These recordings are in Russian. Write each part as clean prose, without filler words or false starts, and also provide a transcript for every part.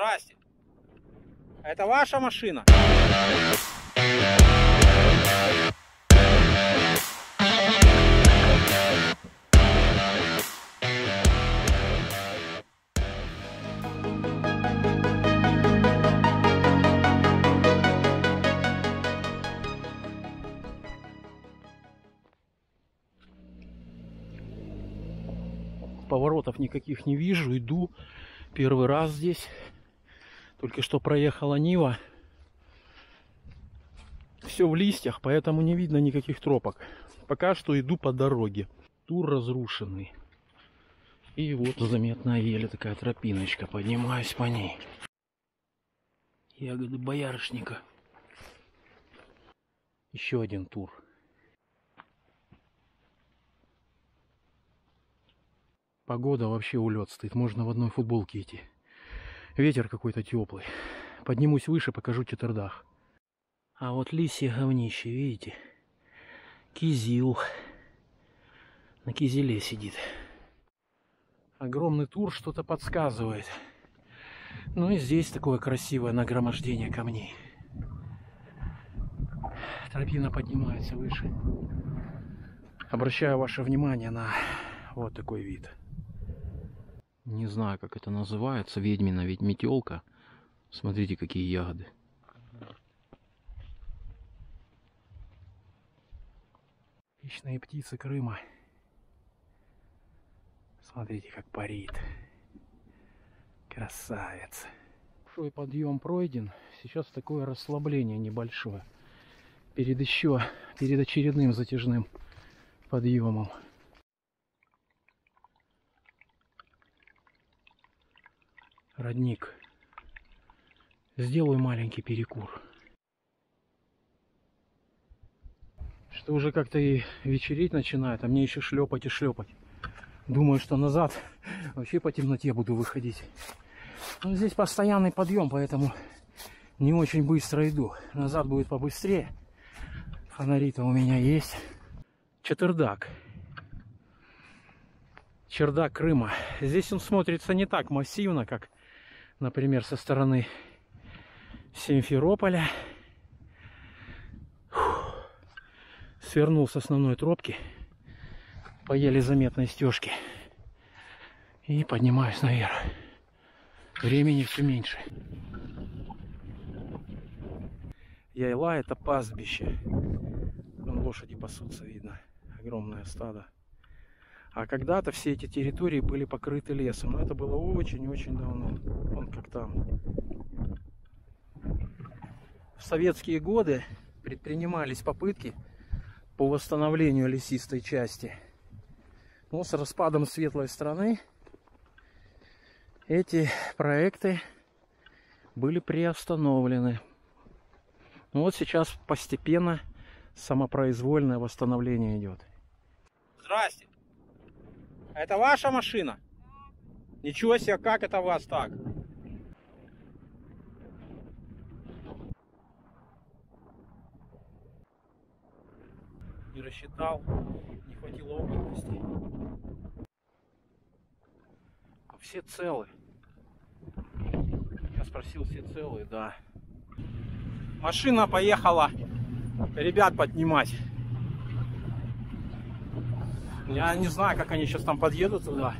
Здрасте. Это ваша машина? Поворотов никаких не вижу, иду первый раз здесь. Только что проехала Нива. Все в листьях, поэтому не видно никаких тропок. Пока что иду по дороге. Тур разрушенный. И вот заметная еле такая тропиночка. Поднимаюсь по ней. Ягоды боярышника. Еще один тур. Погода вообще улет стоит. Можно в одной футболке идти. Ветер какой-то теплый. Поднимусь выше, покажу Четвердах. А вот лисье говнище, видите? Кизил. На кизиле сидит. Огромный тур что-то подсказывает. Ну и здесь такое красивое нагромождение камней. Тропина поднимается выше. Обращаю ваше внимание на вот такой вид. Не знаю, как это называется. Ведьмина, ведь метелка. Смотрите, какие ягоды. Хищные птицы Крыма. Смотрите, как парит. Красавец. Большой подъем пройден. Сейчас такое расслабление небольшое. Перед очередным затяжным подъемом. Родник. Сделаю маленький перекур. Что уже как-то и вечереть начинает, а мне еще шлепать и шлепать. Думаю, что назад вообще по темноте буду выходить. Но здесь постоянный подъем, поэтому не очень быстро иду. Назад будет побыстрее. Фонари-то у меня есть. Четвердак. Чердак Крыма. Здесь он смотрится не так массивно, как, например, со стороны Симферополя. Свернул с основной тропки по еле заметной стежке и поднимаюсь наверх. Времени все меньше. Яйла — это пастбище. Вон лошади пасутся, видно. Огромное стадо. А когда-то все эти территории были покрыты лесом. Но это было очень-очень давно. Вон как там. В советские годы предпринимались попытки по восстановлению лесистой части. Но с распадом светлой страны эти проекты были приостановлены. Ну вот сейчас постепенно самопроизвольное восстановление идет. Здрасте. Это ваша машина? Ничего себе, как это у вас так? Не рассчитал, не хватило опытности. Все целы. Я спросил, все целые, да. Машина поехала ребят поднимать. Я не знаю, как они сейчас там подъедут туда.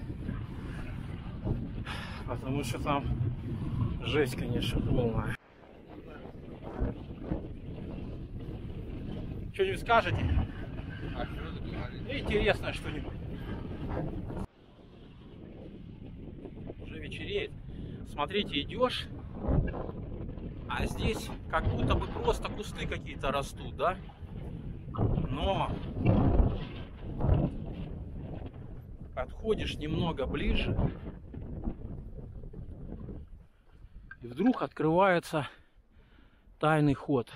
Потому что там жесть, конечно, полная. Что-нибудь скажете? Интересно что-нибудь. Уже вечереет. Смотрите, идешь, а здесь как будто бы просто кусты какие-то растут, да? Но подходишь немного ближе, и вдруг открывается тайный ход.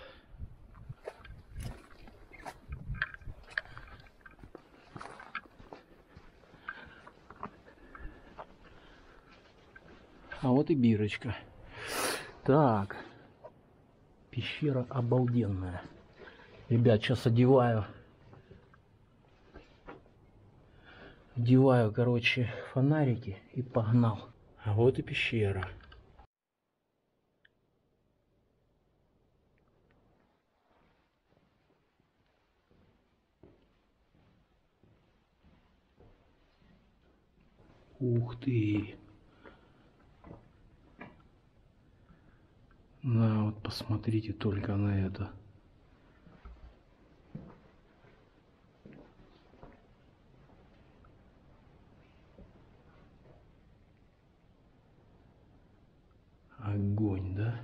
А вот и бирочка. Так. Пещера обалденная. Ребят, сейчас одеваю, короче, фонарики и погнал. А вот и пещера. Ух ты! На, вот посмотрите только на это. Огонь, да?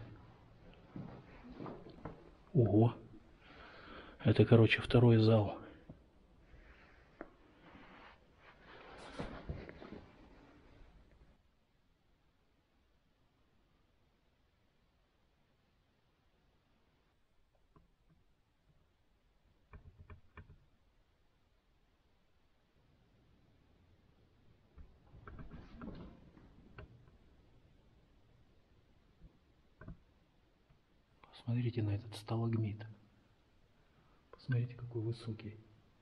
Ого! Это, короче, второй зал. Посмотрите на этот сталагмит. Посмотрите, какой высокий.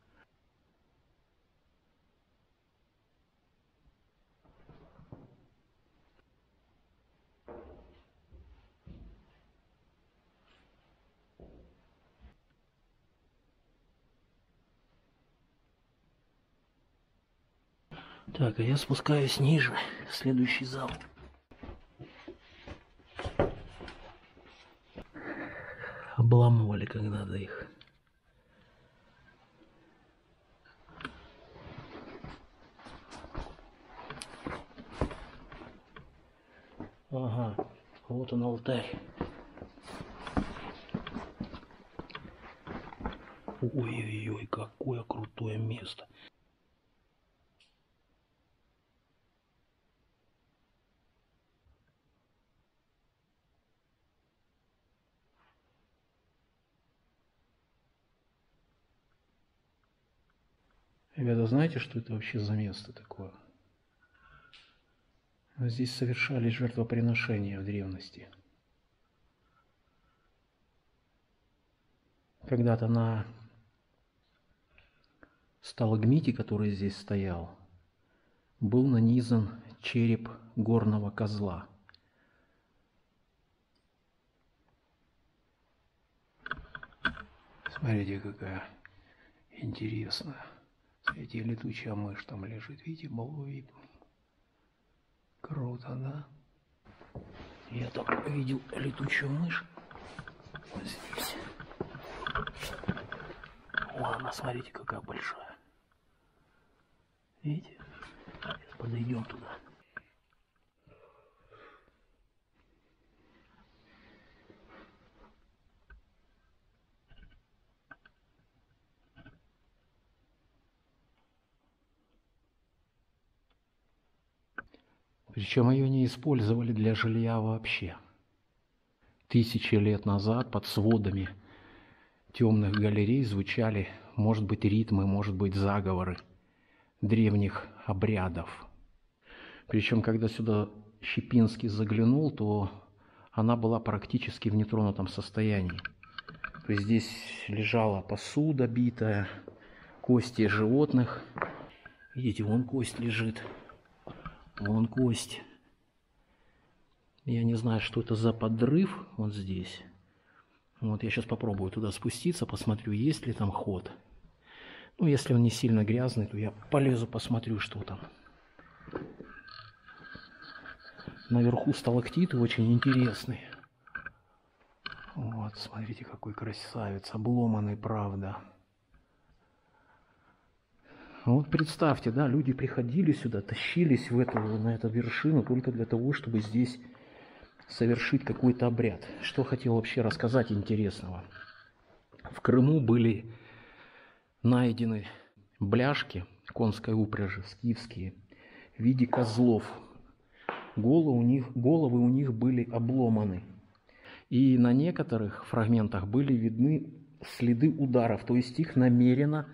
Так, а я спускаюсь ниже, в следующий зал. Обламывали когда-то их. Ага, вот он алтарь. Ой-ой-ой, какое крутое место. Ребята, знаете, что это вообще за место такое? Здесь совершались жертвоприношения в древности. Когда-то на сталагмите, который здесь стоял, был нанизан череп горного козла. Смотрите, какая интересная. Смотрите, летучая мышь там лежит. Видите, было видно. Круто, да? Я там видел летучую мышь. Вот здесь. Вон она, смотрите, какая большая. Видите? Сейчас подойдем туда. Причем ее не использовали для жилья вообще. Тысячи лет назад под сводами темных галерей звучали, может быть, ритмы, может быть, заговоры древних обрядов. Причем, когда сюда Щепинский заглянул, то она была практически в нетронутом состоянии. То есть здесь лежала посуда битая, кости животных. Видите, вон кость лежит. Вон кость. Я не знаю, что это за подрыв вот здесь. Вот я сейчас попробую туда спуститься, посмотрю, есть ли там ход. Ну, если он не сильно грязный, то я полезу, посмотрю, что там. Наверху сталактиты очень интересные. Вот, смотрите, какой красавец, обломанный, правда. Вот представьте, да, люди приходили сюда, тащились на эту вершину только для того, чтобы здесь совершить какой-то обряд. Что хотел вообще рассказать интересного. В Крыму были найдены бляшки конской упряжи, скифские, в виде козлов. Головы у них были обломаны. И на некоторых фрагментах были видны следы ударов, то есть их намеренно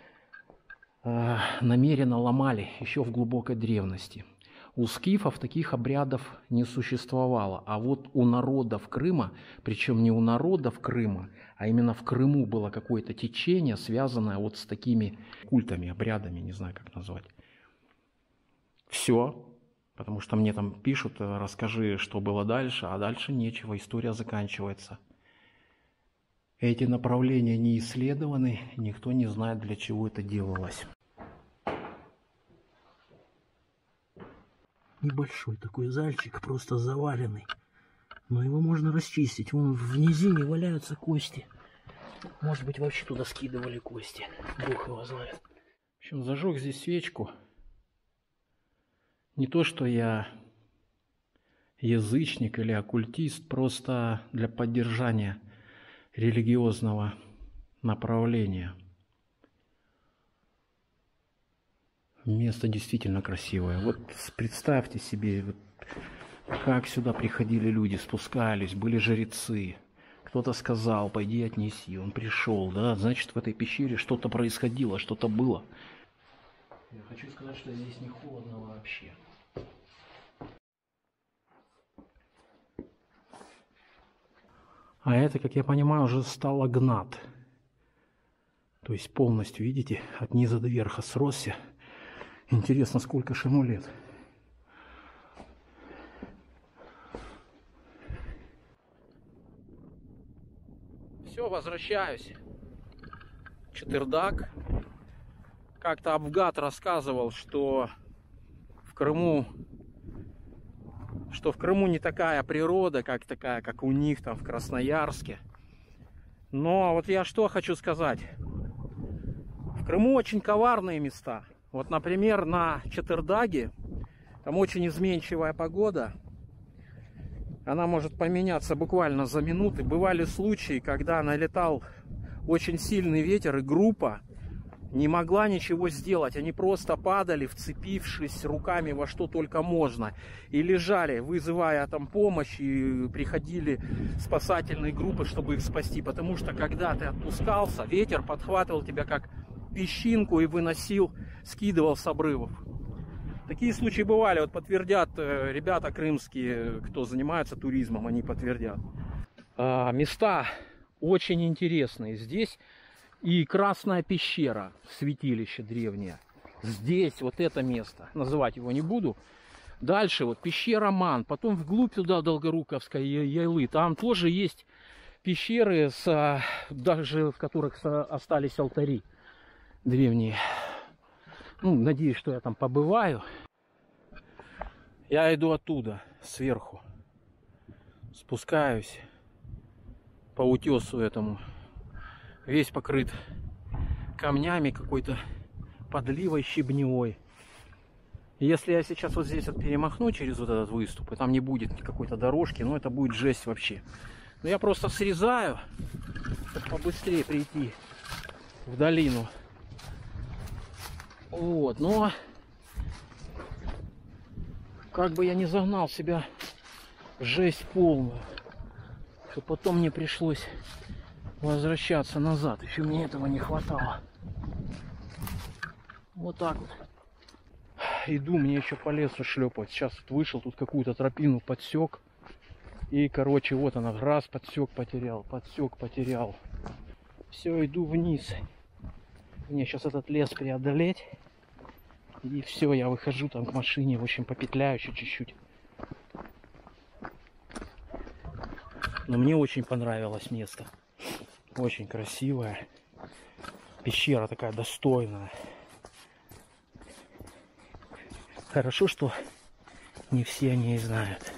ломали еще в глубокой древности. У скифов таких обрядов не существовало, а вот у народов Крыма, причем не у народов Крыма, а именно в Крыму было какое-то течение, связанное вот с такими культами, обрядами, не знаю, как назвать. Все, потому что мне там пишут, расскажи, что было дальше, а дальше нечего, история заканчивается. Эти направления не исследованы, никто не знает, для чего это делалось. Небольшой такой зальчик, просто заваленный. Но его можно расчистить. Вон в низине валяются кости. Может быть, вообще туда скидывали кости. Бог его знает. В общем, зажег здесь свечку. Не то, что я язычник или оккультист, просто для поддержания религиозного направления. Место действительно красивое. Вот представьте себе, вот, как сюда приходили люди, спускались, были жрецы. Кто-то сказал, пойди отнеси, он пришел, да, значит, в этой пещере что-то происходило, что-то было. Я хочу сказать, что здесь не холодно вообще. А это, как я понимаю, уже сталагнат. То есть полностью, видите, от низа до верха сросся. Интересно, сколько ж ему лет. Все, возвращаюсь. Четырдак. Как-то Абгат рассказывал, что в Крыму не такая природа, как у них там в Красноярске. Но вот я что хочу сказать. В Крыму очень коварные места. Вот, например, на Четырдаге там очень изменчивая погода. Она может поменяться буквально за минуты. Бывали случаи, когда налетал очень сильный ветер, и группа не могла ничего сделать. Они просто падали, вцепившись руками во что только можно. И лежали, вызывая там помощь, и приходили спасательные группы, чтобы их спасти. Потому что когда ты отпускался, ветер подхватывал тебя как песчинку и выносил, скидывал с обрывов. Такие случаи бывали, вот подтвердят ребята крымские, кто занимается туризмом, они подтвердят. Места очень интересные. Здесь и Красная пещера, святилище древнее. Здесь вот это место, называть его не буду. Дальше вот пещера Ман, потом вглубь туда Долгоруковской Яйлы. Там тоже есть пещеры, даже в которых остались алтари древние. Ну, надеюсь, что я там побываю. Я иду оттуда, сверху. Спускаюсь по утесу этому. Весь покрыт камнями, какой-то подливой щебневой. Если я сейчас вот здесь вот перемахну через вот этот выступ, и там не будет какой-то дорожки, ну это будет жесть вообще. Но я просто срезаю, чтобы побыстрее прийти в долину. Вот, но как бы я не загнал себя в жесть полную, чтобы потом мне пришлось возвращаться назад. Еще мне этого не хватало. Вот так вот. Иду, мне еще по лесу шлепать. Сейчас вот вышел, тут какую-то тропину подсек. И, короче, вот она, раз подсек, потерял, подсек, потерял. Все, иду вниз. Мне сейчас этот лес преодолеть. И все, я выхожу там к машине. В общем, попетляю еще чуть-чуть. Но мне очень понравилось место. Очень красивая. Пещера такая достойная. Хорошо, что не все о ней знают.